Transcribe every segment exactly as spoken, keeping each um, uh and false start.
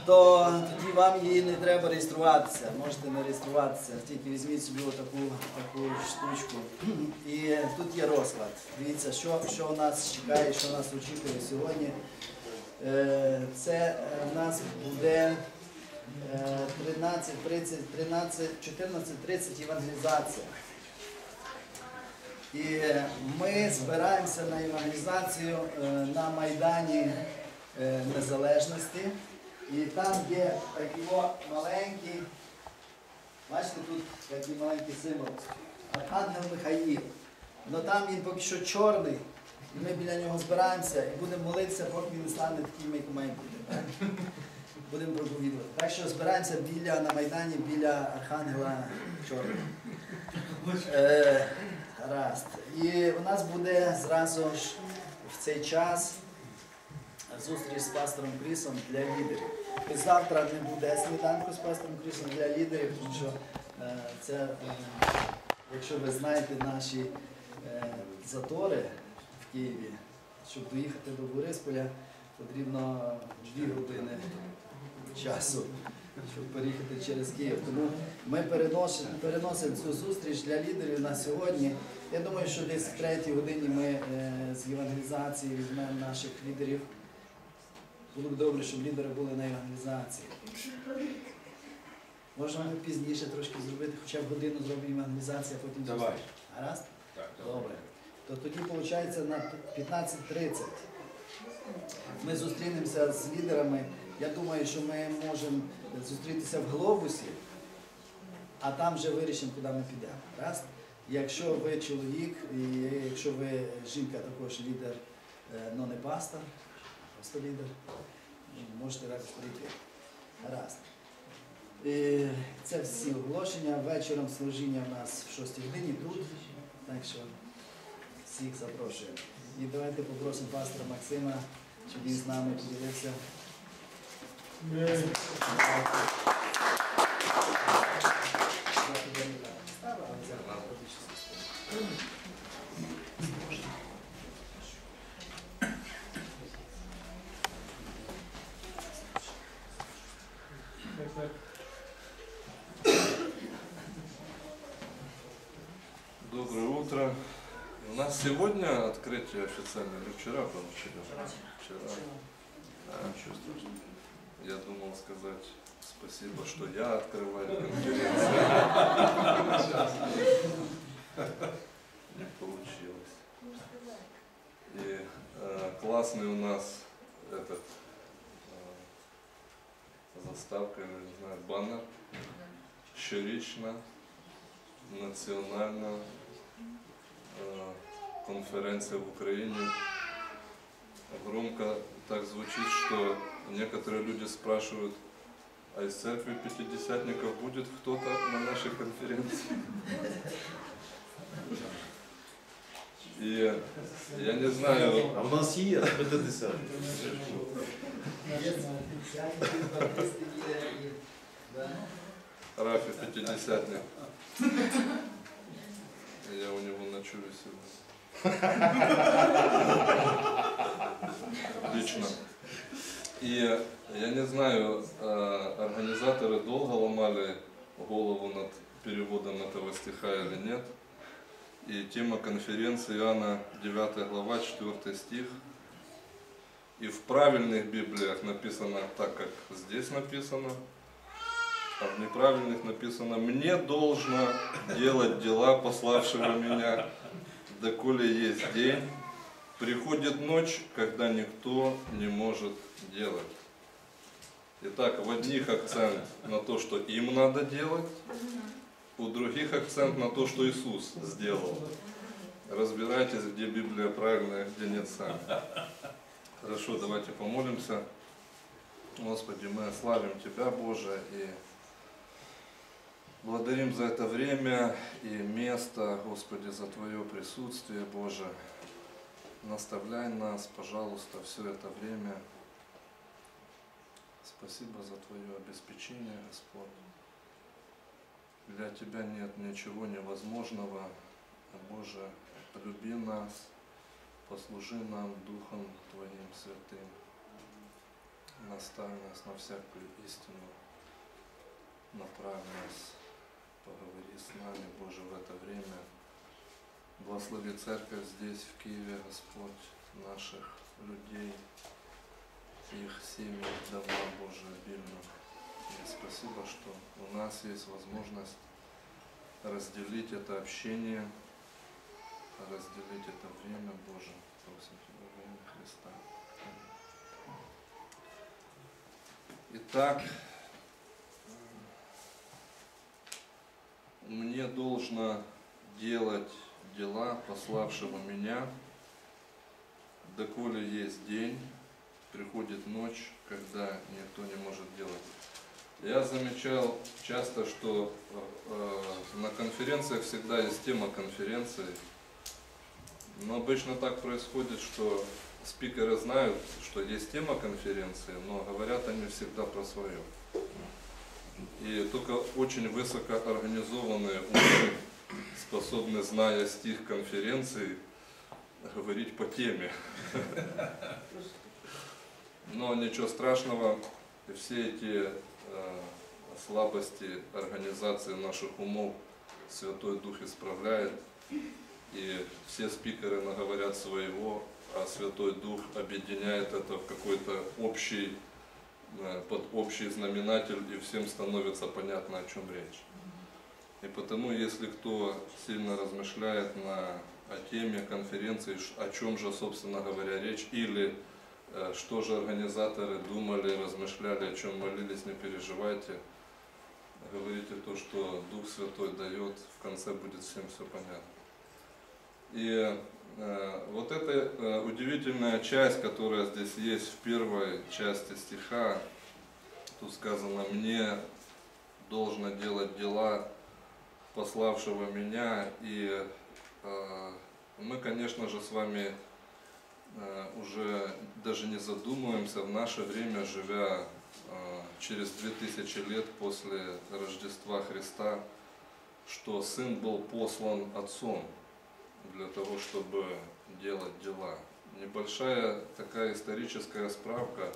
то тоді вам її не треба реєструватися, можете не реєструватися, тільки візьміть собі таку, таку штучку. І тут є розклад. Дивіться, що, що у нас чекає, що нас очікує сьогодні. Це у нас буде тринадцять тридцять, тринадцять, чотирнадцять тридцять евангелізація. І ми збираємося на евангелізацію на Майдані Незалежності. І там є такі маленькі, бачите, тут такий маленький символ, Архангел Михаїл. Але там він поки що чорний, і ми біля нього збираємося і будемо молитися, поки він не стане таким, як має бути. Будемо проповідувати. Так що збираємося біля, на Майдані біля Архангела Чорного. Е, раз. І у нас буде зразу ж в цей час зустріч з пастором Крісом для лідерів. І завтра не буде сніданку з пастором Крісом для лідерів, тому що е, це, е, якщо ви знаєте наші е, затори в Києві, щоб доїхати до Борисполя, потрібно дві години часу, щоб переїхати через Київ. Тому ми переносимо, переносимо цю зустріч для лідерів на сьогодні. Я думаю, що десь в третій годині ми е, з евангелізації візьмемо наших лідерів. Було б добре, щоб лідери були на евангелізації. Можна ми пізніше трошки зробити, хоча б годину зробимо евангелізацію, а потім Давай. зустріч. Гаразд? Так, добре. То тоді, виходить, на п'ятнадцять тридцять ми зустрінемося з лідерами. Я думаю, що ми можемо зустрітися в Глобусі, а там вже вирішимо, куди ми підемо. Раз? Якщо ви чоловік, і якщо ви жінка також лідер, але не пастор, просто лідер, можете якось прийти. Раз. І це всі оголошення. Вечором служіння у нас в шостій годині тут, так що всіх запрошуємо. І давайте попросимо пастора Максима, щоб він з нами поділився. Доброе утро. У нас сегодня открытие официальное, или вчера, по-моему, вчера? Вчера. А, ничего страшного. Я думал сказать спасибо, что я открываю конференцию. Не получилось. И э, классный у нас этот э, заставка, не знаю, баннер. Щорічна національна э, конференция в Украине. Громко так звучит, что некоторые люди спрашивают, а из церкви пятидесятников будет кто-то на нашей конференции? И я не знаю... А у нас є п'ятдесят. Рафи пятидесятник. Я у него ночую сегодня. Лично. И я не знаю, организаторы долго ломали голову над переводом этого стиха или нет. И тема конференции Иоанна девятая глава, четвёртый стих. И в правильных Библиях написано так, как здесь написано, а в неправильных написано: «Мне должно делать дела пославшего меня, доколе есть день, приходит ночь, когда никто не может делать». Итак, в одних акцент на то, что им надо делать, у других акцент на то, что Иисус сделал. Разбирайтесь, где Библия правильная, где нет сами. Хорошо, давайте помолимся. Господи, мы славим Тебя, Боже, и благодарим за это время и место, Господи, за Твое присутствие, Боже. Наставляй нас, пожалуйста, все это время. Спасибо за Твое обеспечение, Господь. Для Тебя нет ничего невозможного. Боже, полюби нас, послужи нам Духом Твоим Святым. наставь нас на всякую истину, направь нас, поговори с нами, Боже, в это время. Благослови церковь здесь, в Киеве, Господь, наших людей, их семьи, дома, Боже, обильно. И спасибо, что у нас есть возможность разделить это общение, разделить это время, Боже, просим Тебя во имя Христа. Итак, мне должно делать дела пославшего меня, доколе есть день, приходит ночь, когда никто не может делать. Я замечал часто, что э, на конференциях всегда есть тема конференции, но обычно так происходит, что спикеры знают, что есть тема конференции, но говорят они всегда про свое. И только очень высокоорганизованные умы способны, зная стих конференции, говорить по теме. Но ничего страшного, все эти э, слабости организации наших умов Святой Дух исправляет, и все спикеры наговорят своего, а Святой Дух объединяет это в какой-то общий, э, под общий знаменатель, и всем становится понятно, о чем речь. И потому, если кто сильно размышляет на, о теме конференции, о чем же, собственно говоря, речь, или э, что же организаторы думали, размышляли, о чем молились, не переживайте. Говорите то, что Дух Святой дает, в конце будет всем все понятно. И э, вот эта э, удивительная часть, которая здесь есть в первой части стиха, тут сказано: «Мне должно делать дела пославшего меня». И э, мы, конечно же, с вами э, уже даже не задумываемся в наше время, живя э, через две тысячи лет после Рождества Христа, что Сын был послан Отцом для того, чтобы делать дела. Небольшая такая историческая справка.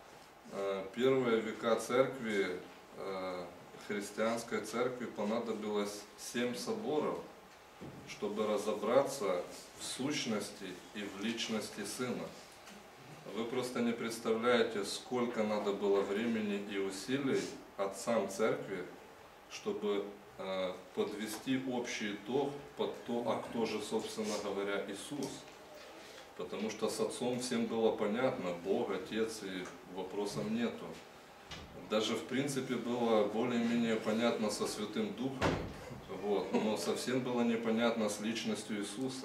Первые века церкви, христианской церкви, понадобилось семь соборов, чтобы разобраться в сущности и в личности Сына. Вы просто не представляете, сколько надо было времени и усилий отцам церкви, чтобы подвести общий итог под то, а кто же, собственно говоря, Иисус. Потому что с Отцом всем было понятно, Бог, Отец, и вопросов нету. Даже в принципе было более-менее понятно со Святым Духом, вот, но совсем было непонятно с личностью Иисуса.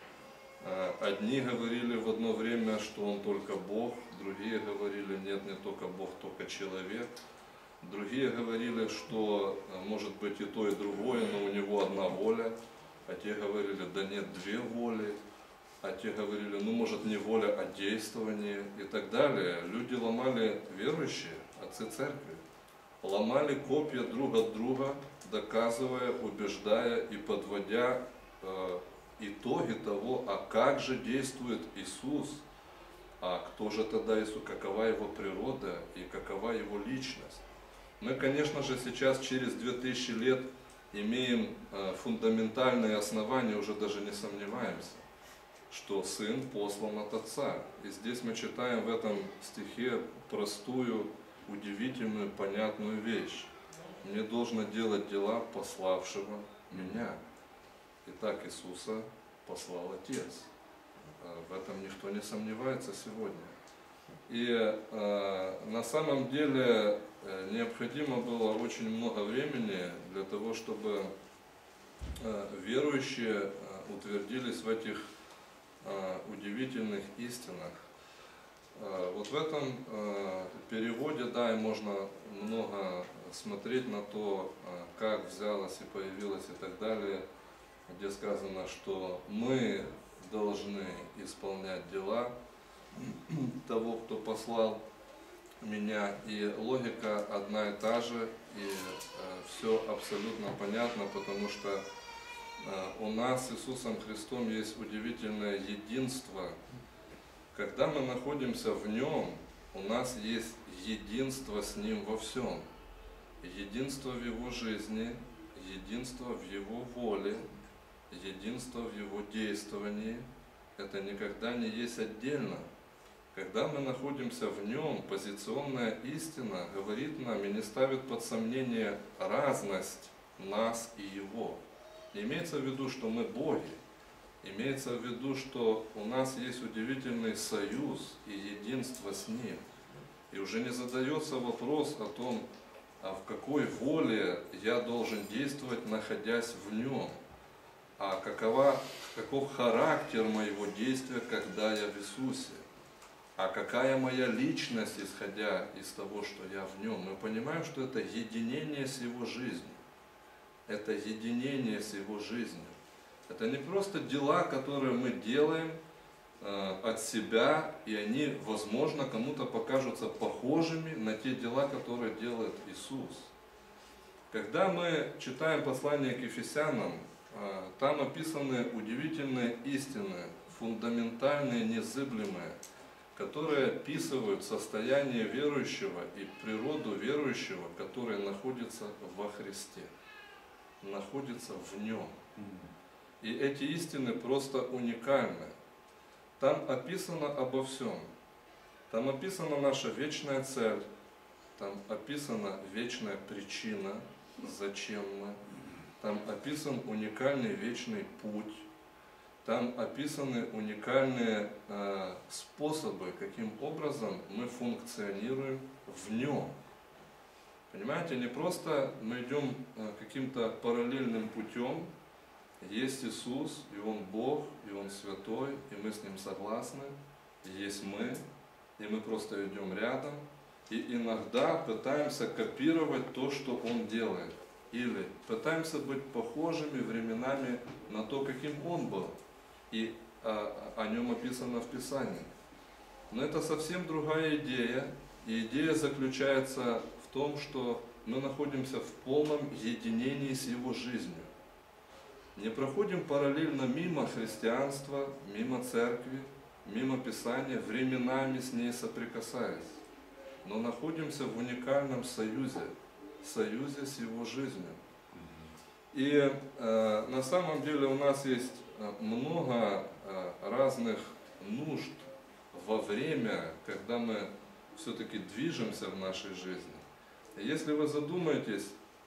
Одни говорили в одно время, что Он только Бог, другие говорили: нет, не только Бог, только человек. Другие говорили, что может быть и то, и другое, но у Него одна воля. А те говорили: да нет, две воли. А те говорили: ну может не воля, а действование и так далее. Люди ломали, верующие, отцы церкви, ломали копья друг от друга, доказывая, убеждая и подводя э, итоги того, а как же действует Иисус, а кто же тогда Иисус, какова Его природа и какова Его личность. Мы, конечно же, сейчас через две тысячи лет имеем фундаментальные основания, уже даже не сомневаемся, что Сын послан от Отца. И здесь мы читаем в этом стихе простую, удивительную, понятную вещь. «Мне должно делать дела пославшего меня». Итак, Иисуса послал Отец. В этом никто не сомневается сегодня. И э, на самом деле э, необходимо было очень много времени для того, чтобы э, верующие э, утвердились в этих э, удивительных истинах. Э, вот в этом э, переводе, да, и можно много смотреть на то, э, как взялось и появилось и так далее, где сказано, что мы должны исполнять дела того, кто послал меня, и логика одна и та же, и э, все абсолютно понятно, потому что э, у нас с Иисусом Христом есть удивительное единство. Когда мы находимся в Нем, у нас есть единство с Ним во всем. Единство в Его жизни, единство в Его воле, единство в Его действовании. Это никогда не есть отдельно. Когда мы находимся в Нем, позиционная истина говорит нам и не ставит под сомнение разность нас и Его. Не имеется в виду, что мы боги. Имеется в виду, что у нас есть удивительный союз и единство с Ним. И уже не задается вопрос о том, а в какой воле я должен действовать, находясь в Нем, а какова, каков характер моего действия, когда я в Иисусе, а какая моя личность, исходя из того, что я в Нем. Мы понимаем, что это единение с Его жизнью. Это единение с Его жизнью. Это не просто дела, которые мы делаем э, от себя, и они, возможно, кому-то покажутся похожими на те дела, которые делает Иисус. Когда мы читаем послание к Ефесянам, э, там описаны удивительные истины, фундаментальные, незыблемые, которые описывают состояние верующего и природу верующего, который находится во Христе, находится в Нем. И эти истины просто уникальны. Там описано обо всем. Там описана наша вечная цель, там описана вечная причина, зачем мы, там описан уникальный вечный путь, там описаны уникальные э, способы, каким образом мы функционируем в Нем. Понимаете, не просто мы идем э, каким-то параллельным путем. Есть Иисус, и Он Бог, и Он Святой, и мы с Ним согласны. Есть мы, и мы просто идем рядом. И иногда пытаемся копировать то, что Он делает. Или пытаемся быть похожими временами на то, каким Он был. И о, о Нем описано в Писании. Но это совсем другая идея. И идея заключается в том, что мы находимся в полном единении с Его жизнью. Не проходим параллельно мимо христианства, мимо церкви, мимо Писания, временами с ней соприкасаясь, но находимся в уникальном союзе, союзе с Его жизнью. И э, на самом деле у нас есть много э, разных нужд во время, когда мы все-таки движемся в нашей жизни. И если вы задумаетесь,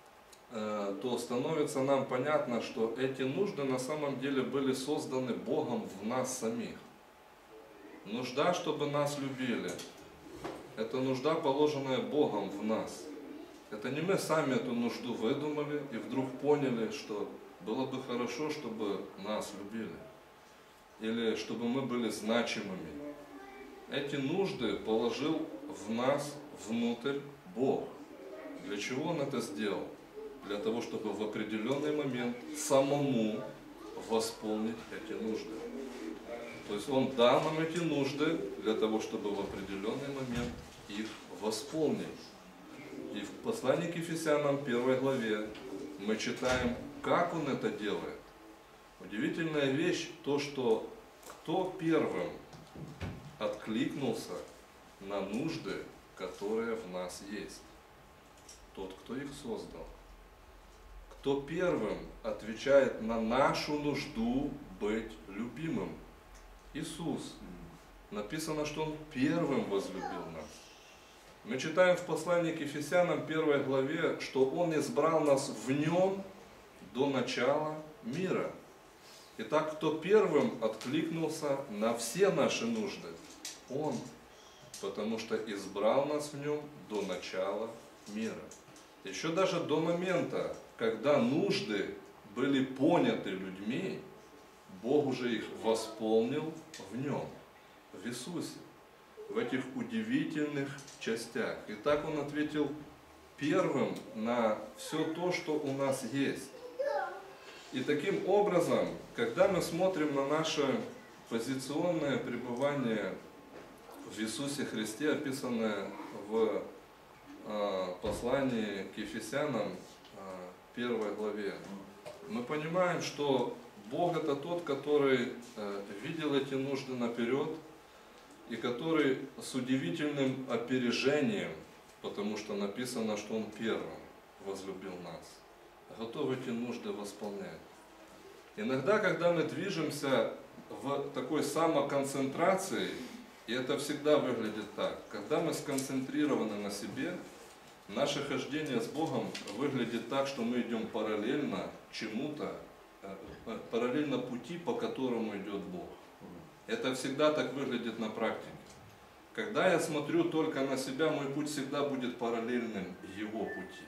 то становится нам понятно, что эти нужды на самом деле были созданы Богом в нас самих. Нужда, чтобы нас любили, это нужда, положенная Богом в нас. Это не мы сами эту нужду выдумали и вдруг поняли, что было бы хорошо, чтобы нас любили, или чтобы мы были значимыми. Эти нужды положил в нас внутрь Бог. Для чего Он это сделал? Для того, чтобы в определенный момент самому восполнить эти нужды. То есть Он дал нам эти нужды для того, чтобы в определенный момент их восполнить. И в послании к Ефесянам, первой главе, мы читаем, как Он это делает. Удивительная вещь, то, что кто первым откликнулся на нужды, которые в нас есть. Тот, кто их создал. Кто первым отвечает на нашу нужду быть любимым? Иисус. Написано, что Он первым возлюбил нас. Мы читаем в послании к Ефесянам первой главе, что Он избрал нас в Нем до начала мира. Итак, кто первым откликнулся на все наши нужды? Он. Потому что избрал нас в Нем до начала мира. Еще даже до момента, когда нужды были поняты людьми, Бог уже их восполнил в Нем, в Иисусе, в этих удивительных частях. И так Он ответил первым на все то, что у нас есть. И таким образом, когда мы смотрим на наше позиционное пребывание в Иисусе Христе, описанное в послании к Ефесянам, первой главе, мы понимаем, что Бог это тот, который видел эти нужды наперед, и который с удивительным опережением, потому что написано, что Он первым возлюбил нас, готов эти нужды восполнять. Иногда, когда мы движемся в такой самоконцентрации, и это всегда выглядит так, когда мы сконцентрированы на себе, наше хождение с Богом выглядит так, что мы идем параллельно чему-то, параллельно пути, по которому идет Бог. Это всегда так выглядит на практике. Когда я смотрю только на себя, мой путь всегда будет параллельным Его пути.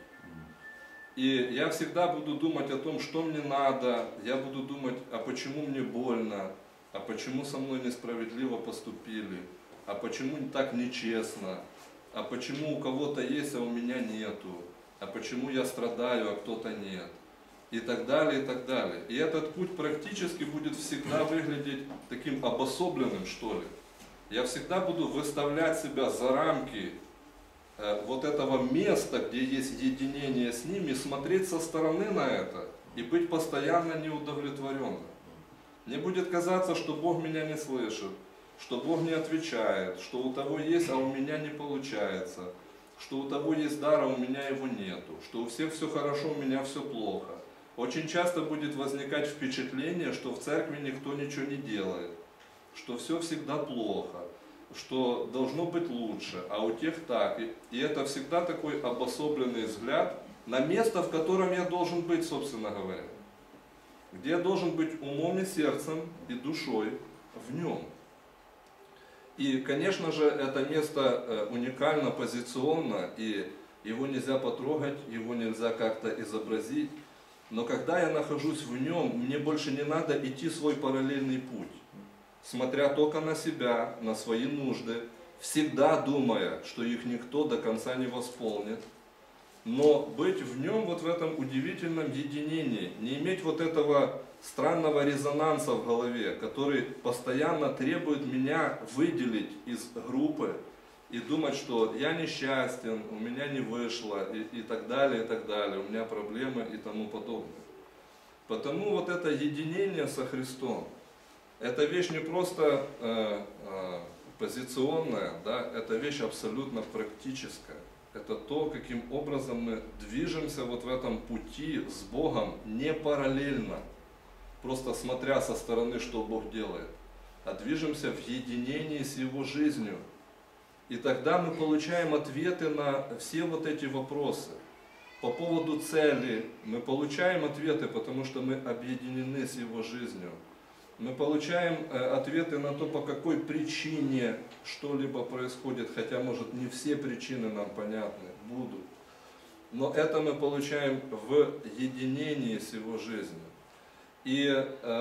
И я всегда буду думать о том, что мне надо, я буду думать, а почему мне больно, а почему со мной несправедливо поступили, а почему так нечестно, а почему у кого-то есть, а у меня нету, а почему я страдаю, а кто-то нет, и так далее, и так далее. И этот путь практически будет всегда выглядеть таким обособленным, что ли. Я всегда буду выставлять себя за рамки э, вот этого места, где есть единение с ним, и смотреть со стороны на это, и быть постоянно неудовлетворенным. Мне будет казаться, что Бог меня не слышит, что Бог не отвечает, что у того есть, а у меня не получается, что у того есть дар, а у меня его нету, что у всех все хорошо, у меня все плохо. Очень часто будет возникать впечатление, что в церкви никто ничего не делает, что все всегда плохо, что должно быть лучше, а у тех так. И это всегда такой обособленный взгляд на место, в котором я должен быть, собственно говоря. Где я должен быть умом и сердцем и душой в нем. И, конечно же, это место уникально, позиционно, и его нельзя потрогать, его нельзя как-то изобразить. Но когда я нахожусь в нем, мне больше не надо идти свой параллельный путь, смотря только на себя, на свои нужды, всегда думая, что их никто до конца не восполнит. Но быть в нем, вот в этом удивительном единении, не иметь вот этого странного резонанса в голове, который постоянно требует меня выделить из группы и думать, что я несчастен, у меня не вышло, и, и так далее, и так далее, у меня проблемы и тому подобное. Потому вот это единение со Христом, это вещь не просто э, э, позиционная, да, это вещь абсолютно практическая. Это то, каким образом мы движемся вот в этом пути с Богом не параллельно, просто смотря со стороны, что Бог делает, а движемся в единении с Его жизнью. И тогда мы получаем ответы на все вот эти вопросы. По поводу цели мы получаем ответы, потому что мы объединены с Его жизнью. Мы получаем ответы на то, по какой причине что-либо происходит, хотя, может, не все причины нам понятны будут. Но это мы получаем в единении с Его жизнью. И э,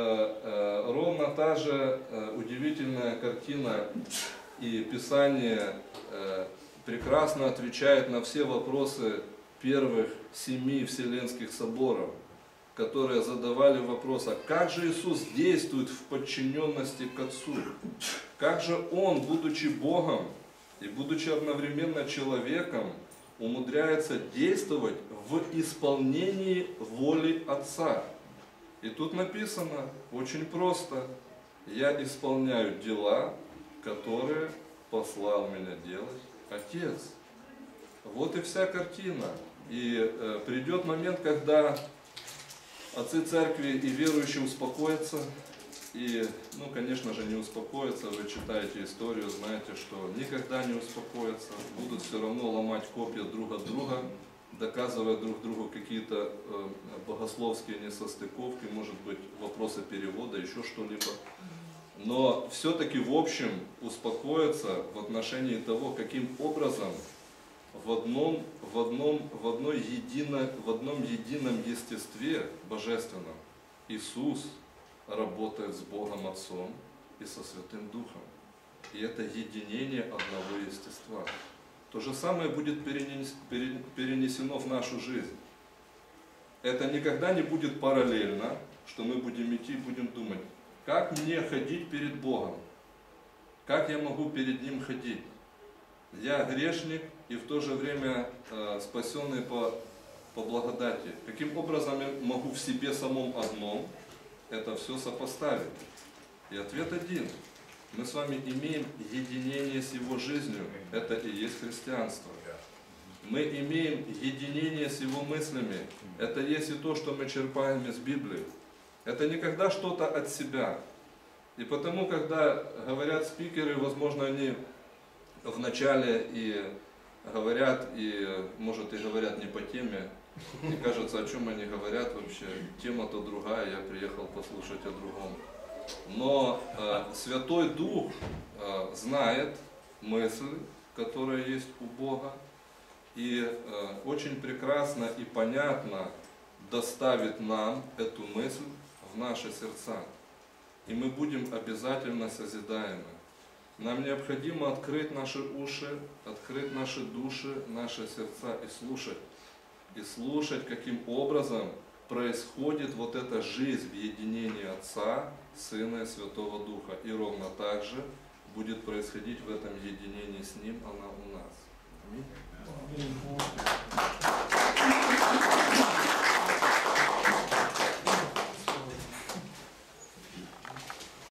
э, ровно та же э, удивительная картина и Писание э, прекрасно отвечает на все вопросы первых семи Вселенских соборов, которые задавали вопрос, а как же Иисус действует в подчиненности к Отцу? Как же Он, будучи Богом и будучи одновременно человеком, умудряется действовать в исполнении воли Отца? И тут написано очень просто: я исполняю дела, которые послал меня делать Отец. Вот и вся картина. И э, придет момент, когда отцы церкви и верующие успокоятся, и, ну, конечно же, не успокоятся. Вы читаете историю, знаете, что никогда не успокоятся, будут все равно ломать копья друг от друга, доказывая друг другу какие-то э, богословские несостыковки, может быть, вопросы перевода, еще что-либо. Но все-таки в общем успокоятся в отношении того, каким образом в одном, в одном, в одной едино, в одном едином естестве божественном Иисус работает с Богом Отцом и со Святым Духом. И это единение одного естества. То же самое будет перенесено в нашу жизнь. Это никогда не будет параллельно, что мы будем идти и будем думать, как мне ходить перед Богом, как я могу перед Ним ходить. Я грешник и в то же время э, спасенный по, по благодати. Каким образом я могу в себе самом одном это все сопоставить? И ответ один. Мы с вами имеем единение с Его жизнью. Это и есть христианство. Мы имеем единение с Его мыслями. Это есть и то, что мы черпаем из Библии. Это никогда что-то от себя. И потому, когда говорят спикеры, возможно, они вначале и говорят, и, может, и говорят не по теме, и кажется, о чем они говорят вообще. Тема-то другая, я приехал послушать о другом. Но э, Святой Дух э, знает мысль, которая есть у Бога, и э, очень прекрасно и понятно доставит нам эту мысль в наши сердца. И мы будем обязательно созидаемы. Нам необходимо открыть наши уши, открыть наши души, наши сердца и слушать. И слушать, каким образом происходит вот эта жизнь в единении Отца, Сына и Святого Духа. И ровно так же будет происходить в этом единении с Ним, она у нас. Аминь.